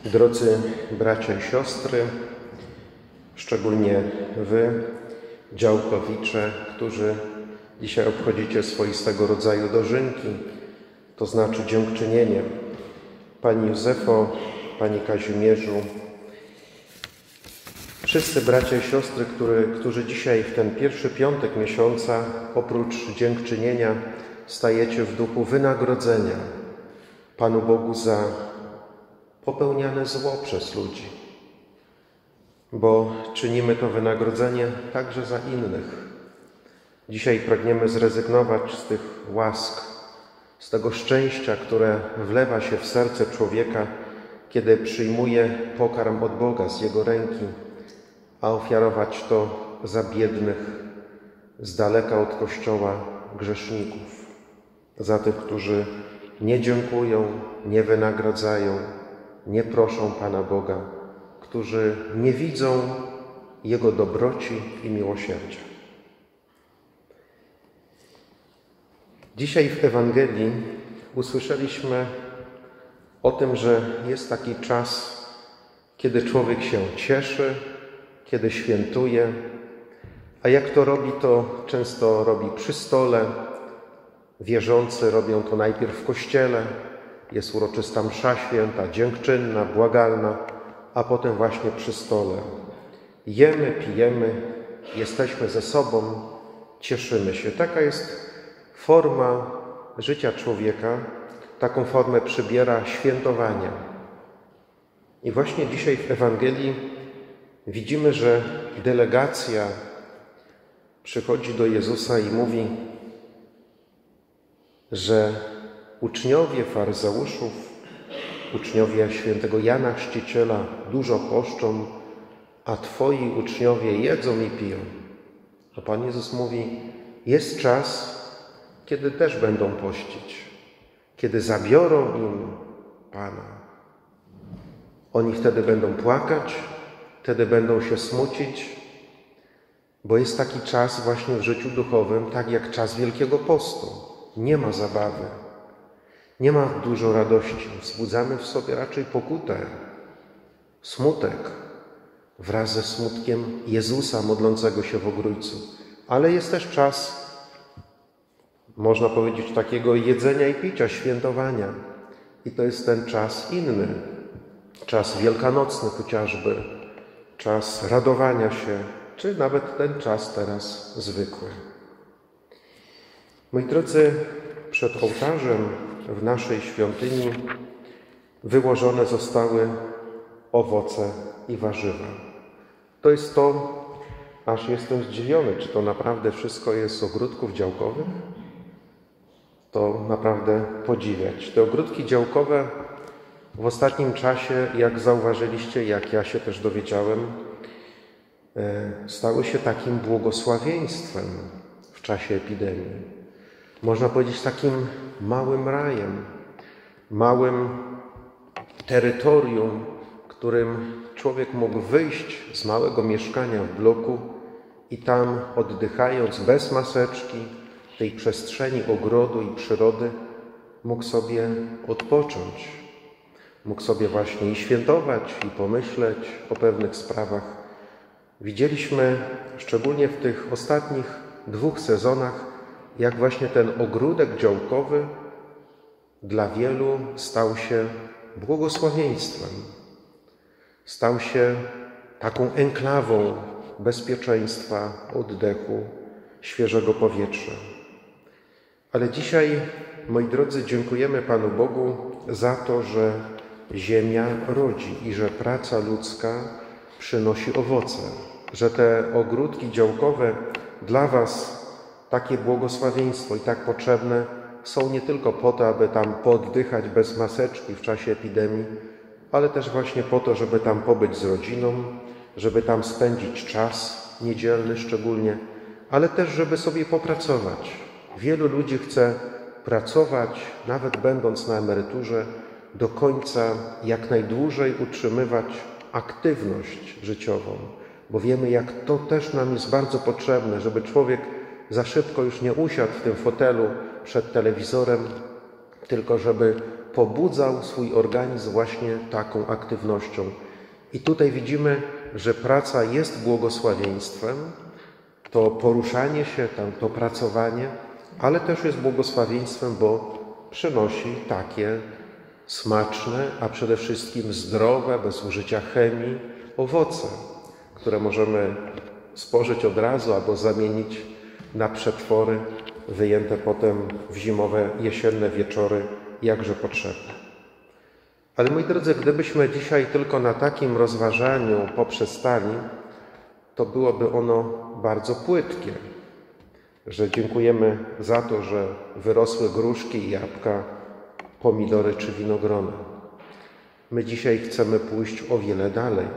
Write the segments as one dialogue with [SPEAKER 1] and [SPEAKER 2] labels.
[SPEAKER 1] Drodzy bracia i siostry, szczególnie wy, działkowicze, którzy dzisiaj obchodzicie swoistego rodzaju dożynki, to znaczy dziękczynienie. Pani Józefo, Pani Kazimierzu, wszyscy bracia i siostry, którzy dzisiaj w ten pierwszy piątek miesiąca, oprócz dziękczynienia, stajecie w duchu wynagrodzenia Panu Bogu za popełniane zło przez ludzi, bo czynimy to wynagrodzenie także za innych. Dzisiaj pragniemy zrezygnować z tych łask, z tego szczęścia, które wlewa się w serce człowieka, kiedy przyjmuje pokarm od Boga z Jego ręki, a ofiarować to za biednych, z daleka od Kościoła grzeszników, za tych, którzy nie dziękują, nie wynagradzają, nie proszą Pana Boga, którzy nie widzą Jego dobroci i miłosierdzia. Dzisiaj w Ewangelii usłyszeliśmy o tym, że jest taki czas, kiedy człowiek się cieszy, kiedy świętuje, a jak to robi, to często robi przy stole. Wierzący robią to najpierw w kościele, jest uroczysta msza święta, dziękczynna, błagalna, a potem właśnie przy stole. Jemy, pijemy, jesteśmy ze sobą, cieszymy się. Taka jest forma życia człowieka, taką formę przybiera świętowania. I właśnie dzisiaj w Ewangelii widzimy, że delegacja przychodzi do Jezusa i mówi, że uczniowie faryzeuszów, uczniowie świętego Jana Chrzciciela dużo poszczą, a Twoi uczniowie jedzą i piją. A Pan Jezus mówi, jest czas, kiedy też będą pościć, kiedy zabiorą im Pana. Oni wtedy będą płakać, wtedy będą się smucić, bo jest taki czas właśnie w życiu duchowym, tak jak czas Wielkiego Postu. Nie ma zabawy, nie ma dużo radości. Wzbudzamy w sobie raczej pokutę, smutek wraz ze smutkiem Jezusa modlącego się w ogrójcu. Ale jest też czas, można powiedzieć, takiego jedzenia i picia, świętowania. I to jest ten czas inny, czas wielkanocny chociażby, czas radowania się, czy nawet ten czas teraz zwykły. Moi drodzy, przed ołtarzem w naszej świątyni wyłożone zostały owoce i warzywa. To jest to, aż jestem zdziwiony, czy to naprawdę wszystko jest z ogródków działkowych? To naprawdę podziwiać. Te ogródki działkowe w ostatnim czasie, jak zauważyliście, jak ja się też dowiedziałem, stały się takim błogosławieństwem w czasie epidemii. Można powiedzieć takim małym rajem, małym terytorium, którym człowiek mógł wyjść z małego mieszkania w bloku i tam, oddychając bez maseczki, w tej przestrzeni ogrodu i przyrody, mógł sobie odpocząć. Mógł sobie właśnie i świętować, i pomyśleć o pewnych sprawach. Widzieliśmy, szczególnie w tych ostatnich 2 sezonach, jak właśnie ten ogródek działkowy dla wielu stał się błogosławieństwem. Stał się taką enklawą bezpieczeństwa, oddechu, świeżego powietrza. Ale dzisiaj, moi drodzy, dziękujemy Panu Bogu za to, że ziemia rodzi i że praca ludzka przynosi owoce, że te ogródki działkowe dla Was takie błogosławieństwo i tak potrzebne są nie tylko po to, aby tam pooddychać bez maseczki w czasie epidemii, ale też właśnie po to, żeby tam pobyć z rodziną, żeby tam spędzić czas niedzielny szczególnie, ale też, żeby sobie popracować. Wielu ludzi chce pracować, nawet będąc na emeryturze, do końca jak najdłużej utrzymywać aktywność życiową, bo wiemy, jak to też nam jest bardzo potrzebne, żeby człowiek za szybko już nie usiadł w tym fotelu przed telewizorem, tylko żeby pobudzał swój organizm właśnie taką aktywnością. I tutaj widzimy, że praca jest błogosławieństwem, to poruszanie się tam, to pracowanie, ale też jest błogosławieństwem, bo przynosi takie smaczne, a przede wszystkim zdrowe, bez użycia chemii, owoce, które możemy spożyć od razu albo zamienić na przetwory wyjęte potem w zimowe, jesienne wieczory, jakże potrzebne. Ale moi drodzy, gdybyśmy dzisiaj tylko na takim rozważaniu poprzestali, to byłoby ono bardzo płytkie, że dziękujemy za to, że wyrosły gruszki i jabłka, pomidory czy winogrona. My dzisiaj chcemy pójść o wiele dalej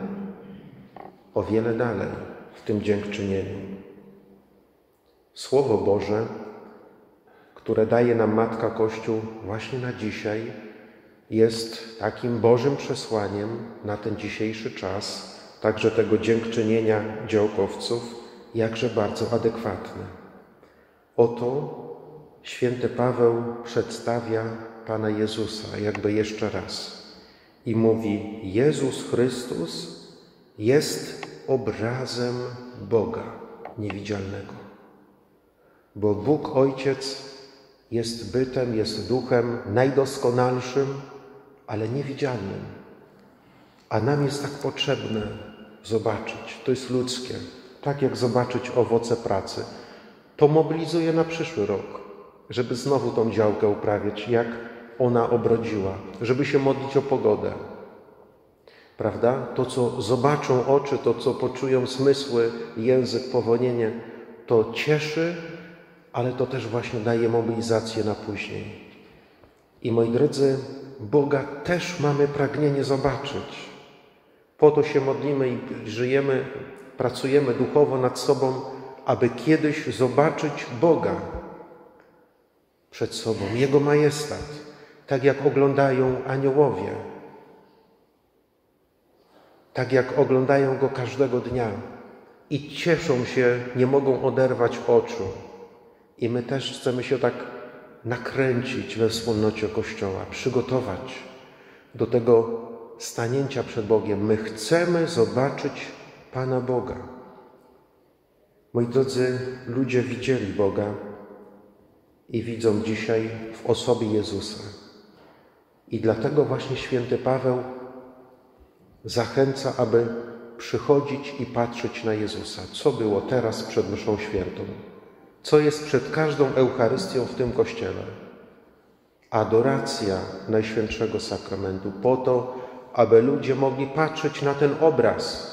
[SPEAKER 1] w tym dziękczynieniu. Słowo Boże, które daje nam Matka Kościół właśnie na dzisiaj, jest takim Bożym przesłaniem na ten dzisiejszy czas, także tego dziękczynienia działkowców, jakże bardzo adekwatne. Oto święty Paweł przedstawia Pana Jezusa jakby jeszcze raz i mówi: Jezus Chrystus jest obrazem Boga niewidzialnego. Bo Bóg Ojciec jest bytem, jest duchem najdoskonalszym, ale niewidzialnym. A nam jest tak potrzebne zobaczyć. To jest ludzkie. Tak jak zobaczyć owoce pracy. To mobilizuje na przyszły rok, żeby znowu tą działkę uprawiać, jak ona obrodziła, żeby się modlić o pogodę. Prawda? To, co zobaczą oczy, to, co poczują zmysły, język, powonienie, to cieszy, ale to też właśnie daje mobilizację na później. I moi drodzy, Boga też mamy pragnienie zobaczyć. Po to się modlimy i żyjemy, pracujemy duchowo nad sobą, aby kiedyś zobaczyć Boga przed sobą, Jego majestat, tak jak oglądają aniołowie, tak jak oglądają Go każdego dnia i cieszą się, nie mogą oderwać oczu. I my też chcemy się tak nakręcić we wspólnocie Kościoła, przygotować do tego stanięcia przed Bogiem. My chcemy zobaczyć Pana Boga. Moi drodzy, ludzie widzieli Boga i widzą dzisiaj w osobie Jezusa. I dlatego właśnie święty Paweł zachęca, aby przychodzić i patrzeć na Jezusa. Co było teraz przed mszą świętą? Co jest przed każdą Eucharystią w tym Kościele? Adoracja Najświętszego Sakramentu po to, aby ludzie mogli patrzeć na ten obraz.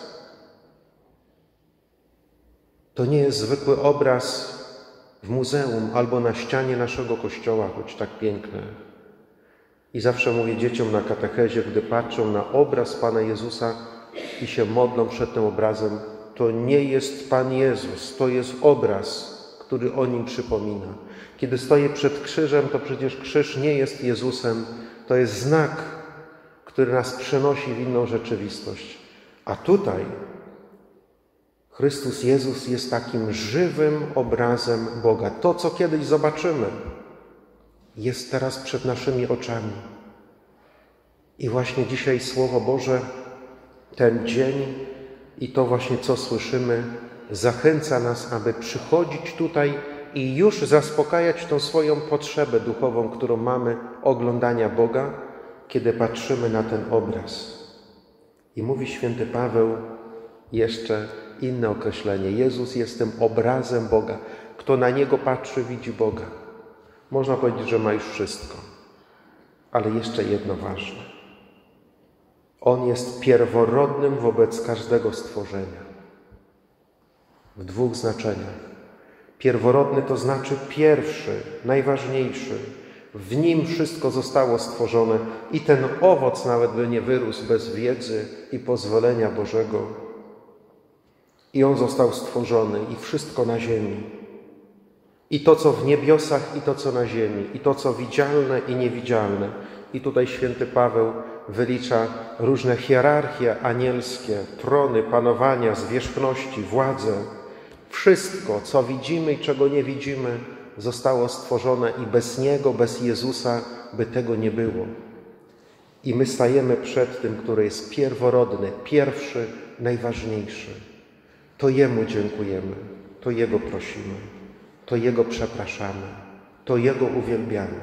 [SPEAKER 1] To nie jest zwykły obraz w muzeum albo na ścianie naszego kościoła, choć tak piękne. I zawsze mówię dzieciom na katechezie, gdy patrzą na obraz Pana Jezusa i się modlą przed tym obrazem, to nie jest Pan Jezus, to jest obraz, który o Nim przypomina. Kiedy stoję przed krzyżem, to przecież krzyż nie jest Jezusem, to jest znak, który nas przenosi w inną rzeczywistość. A tutaj Chrystus Jezus jest takim żywym obrazem Boga. To, co kiedyś zobaczymy, jest teraz przed naszymi oczami. I właśnie dzisiaj Słowo Boże, ten dzień i to właśnie, co słyszymy, zachęca nas, aby przychodzić tutaj i już zaspokajać tą swoją potrzebę duchową, którą mamy oglądania Boga, kiedy patrzymy na ten obraz. I mówi święty Paweł jeszcze inne określenie. Jezus jest tym obrazem Boga. Kto na Niego patrzy, widzi Boga. Można powiedzieć, że ma już wszystko. Ale jeszcze jedno ważne. On jest pierworodnym wobec każdego stworzenia. W dwóch znaczeniach. Pierworodny to znaczy pierwszy, najważniejszy. W Nim wszystko zostało stworzone i ten owoc nawet by nie wyrósł bez wiedzy i pozwolenia Bożego. I On został stworzony i wszystko na ziemi. I to, co w niebiosach, i to, co na ziemi. I to, co widzialne i niewidzialne. I tutaj święty Paweł wylicza różne hierarchie anielskie, trony, panowania, zwierzchności, władze. Wszystko, co widzimy i czego nie widzimy, zostało stworzone i bez Niego, bez Jezusa by tego nie było. I my stajemy przed tym, który jest pierworodny, pierwszy, najważniejszy. To Jemu dziękujemy, to Jego prosimy, to Jego przepraszamy, to Jego uwielbiamy.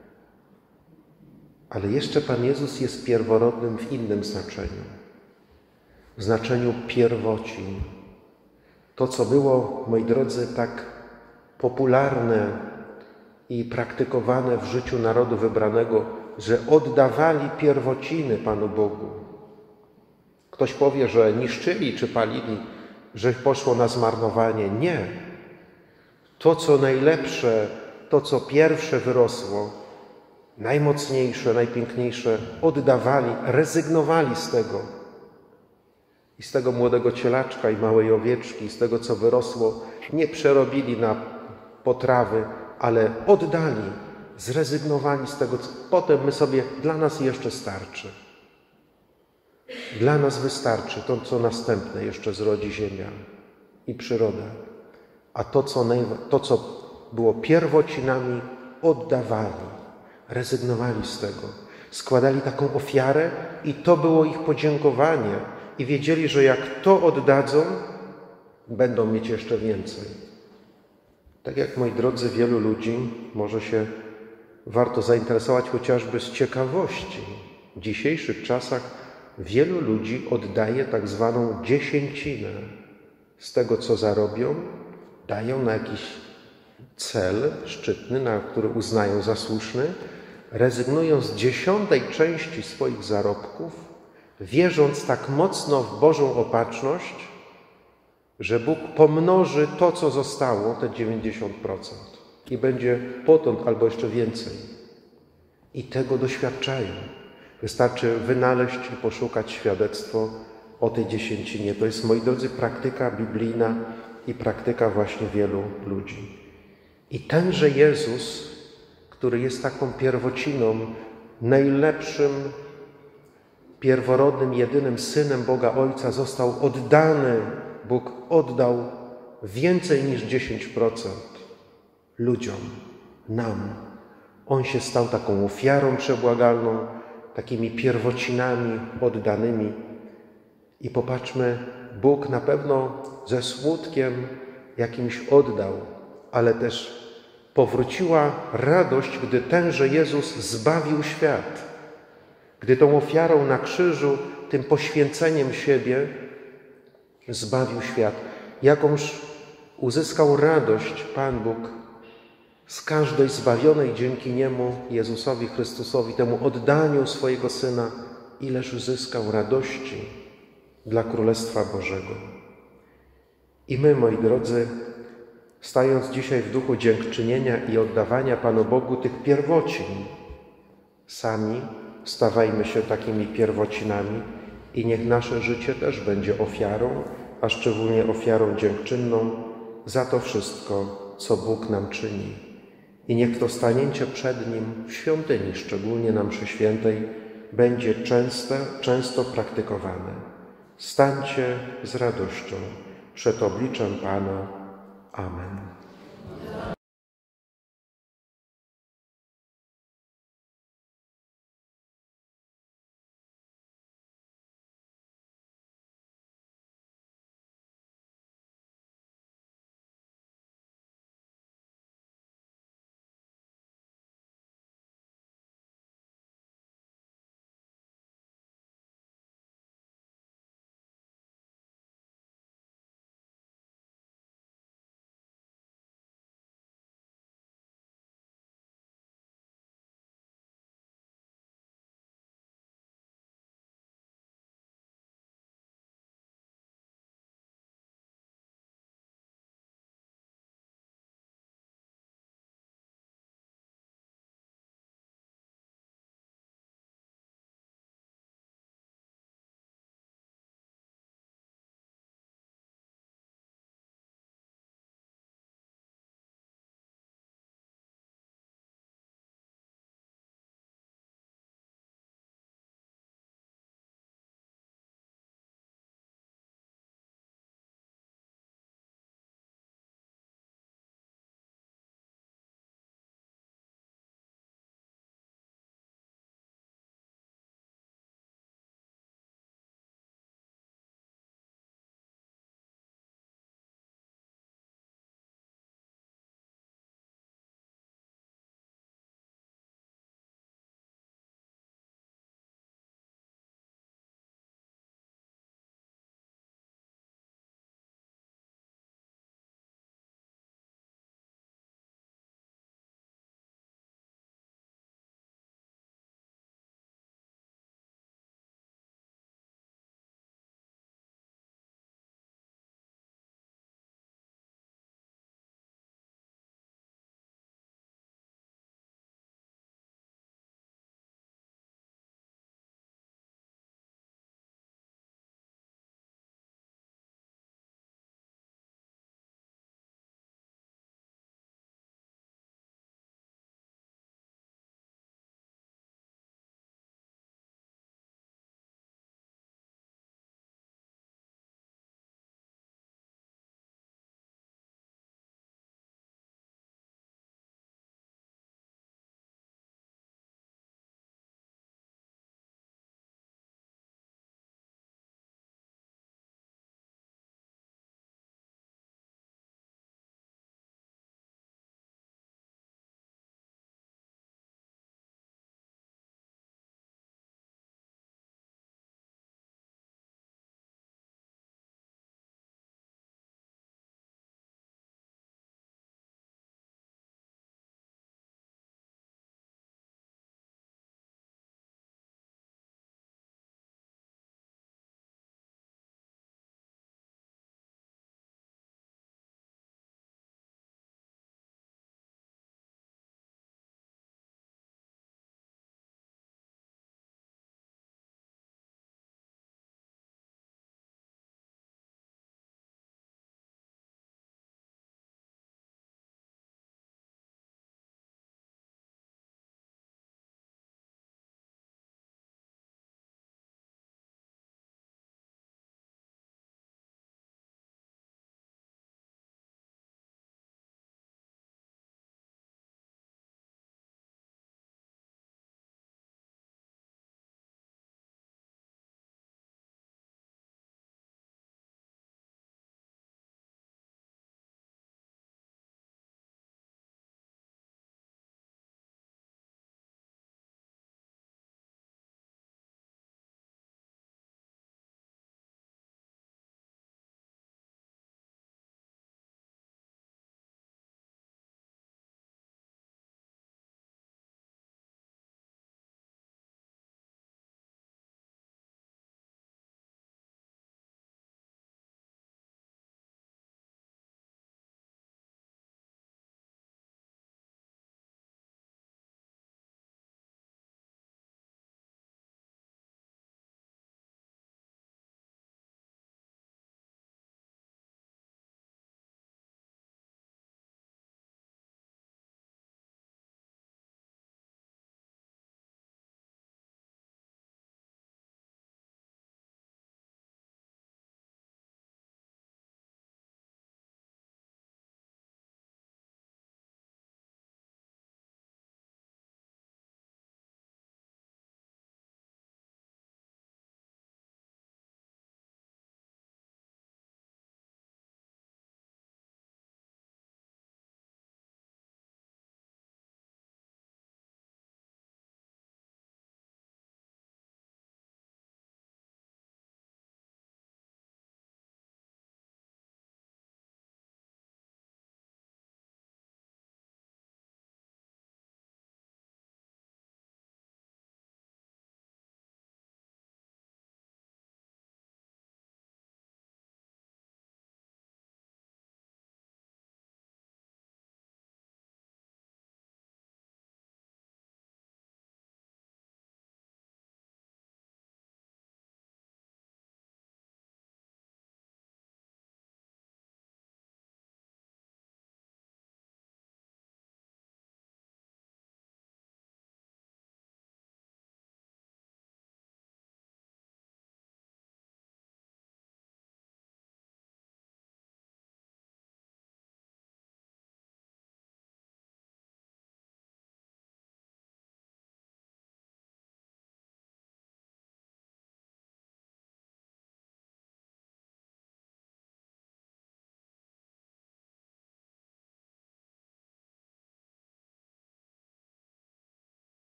[SPEAKER 1] Ale jeszcze Pan Jezus jest pierworodnym w innym znaczeniu. W znaczeniu pierwocin. To, co było, moi drodzy, tak popularne i praktykowane w życiu narodu wybranego, że oddawali pierwociny Panu Bogu. Ktoś powie, że niszczyli czy palili, że poszło na zmarnowanie. Nie. To, co najlepsze, to, co pierwsze wyrosło, najmocniejsze, najpiękniejsze, oddawali, rezygnowali z tego. I z tego młodego cielaczka i małej owieczki, z tego, co wyrosło, nie przerobili na potrawy, ale oddali, zrezygnowali z tego, co potem dla nas jeszcze starczy. Dla nas wystarczy to, co następne jeszcze zrodzi ziemia i przyroda. A to, co było pierwocinami, oddawali, rezygnowali z tego. Składali taką ofiarę i to było ich podziękowanie. I wiedzieli, że jak to oddadzą, będą mieć jeszcze więcej. Tak jak, moi drodzy, wielu ludzi może się warto zainteresować chociażby z ciekawości. W dzisiejszych czasach wielu ludzi oddaje tak zwaną dziesięcinę. Z tego, co zarobią, dają na jakiś cel szczytny, na który uznają za słuszny, rezygnują z 10 części swoich zarobków, wierząc tak mocno w Bożą opatrzność, że Bóg pomnoży to, co zostało, te 90%. I będzie potąd albo jeszcze więcej. I tego doświadczają. Wystarczy wynaleźć i poszukać świadectwo o tej dziesięcinie. To jest, moi drodzy, praktyka biblijna i praktyka właśnie wielu ludzi. I tenże Jezus, który jest taką pierwociną, najlepszym, pierworodnym, jedynym Synem Boga Ojca, został oddany. Bóg oddał więcej niż 10% ludziom, nam. On się stał taką ofiarą przebłagalną, takimi pierwocinami oddanymi. I popatrzmy, Bóg na pewno ze smutkiem jakimś oddał, ale też powróciła radość, gdy tenże Jezus zbawił świat. Gdy tą ofiarą na krzyżu, tym poświęceniem siebie zbawił świat. Jakąż uzyskał radość Pan Bóg z każdej zbawionej dzięki Niemu, Jezusowi Chrystusowi, temu oddaniu swojego Syna, ileż uzyskał radości dla Królestwa Bożego. I my, moi drodzy, stając dzisiaj w duchu dziękczynienia i oddawania Panu Bogu tych pierwocin, sami stawajmy się takimi pierwocinami i niech nasze życie też będzie ofiarą, a szczególnie ofiarą dziękczynną za to wszystko, co Bóg nam czyni. I niech to stanięcie przed Nim w świątyni, szczególnie na mszy świętej, będzie często praktykowane. Stańcie z radością przed obliczem Pana. Amen.